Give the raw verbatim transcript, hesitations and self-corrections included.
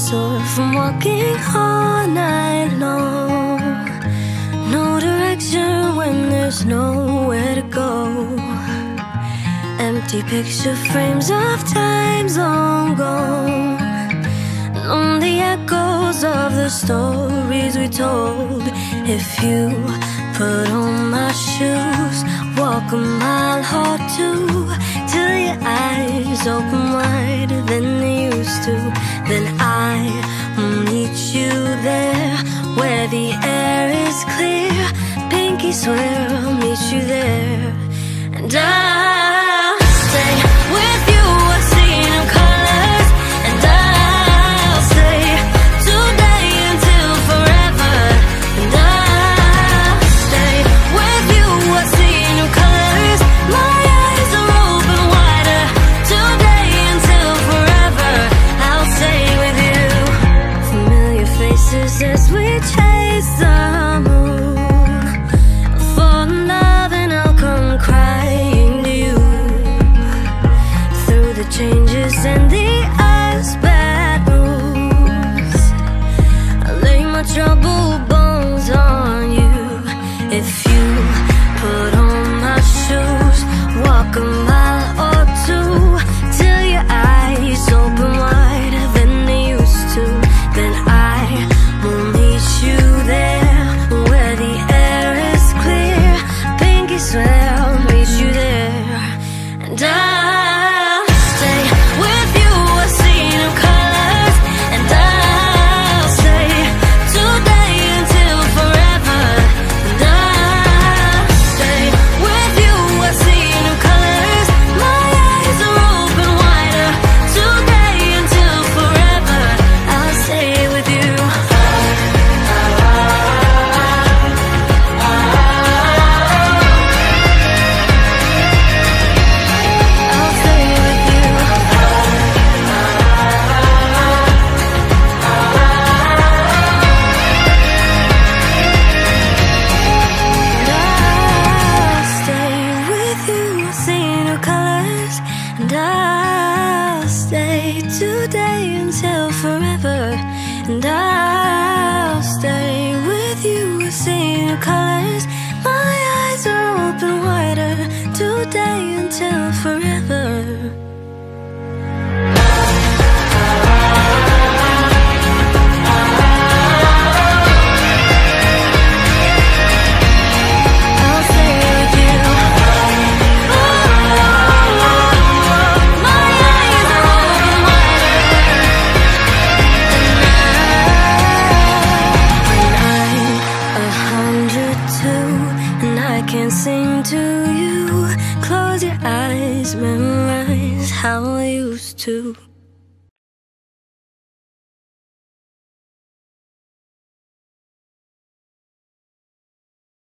sore from walking all night long. No direction when there's nowhere to go. Empty picture frames of times long gone. Lonely echoes of the stories we told. If you put on my shoes, walk a mile or two, till your eyes open wider than they used to. Then I will meet you there, where the air is clear. Pinky swear I'll meet you there. And I'll stay with you, I'll see new colors. And I'll stay today until forever. And I'll stay with you, I'll see new colors. My eyes are open wider, today until forever. I'll stay with you. Familiar faces as we chase the moon. I'll fall in love and I'll come crying to you. Through the changes and the ice bad moves, I lay my troubled bones on you. If you put on my shoes, walk a mile or two, till your eyes open wider than they used to. Then I will meet you there, where the air is clear. Pinky swear I'll meet you there. And I'll stay with you, I'll see new colors. And I'll stay today until forever. And I'll stay with you, I'll see new colors. My eyes are open wider, today until forever. I'll stay with you. I'll stay with you. And I'll stay with you, I'll see new colors. And I'll stay today until forever. And I'll stay with you, I'll see new colors. My eyes are open wider, today until forever. I'll stay with you. My eyes are open wider. And I'm a hundred two, and I can't sing to you. Close your eyes, memorize how I used to.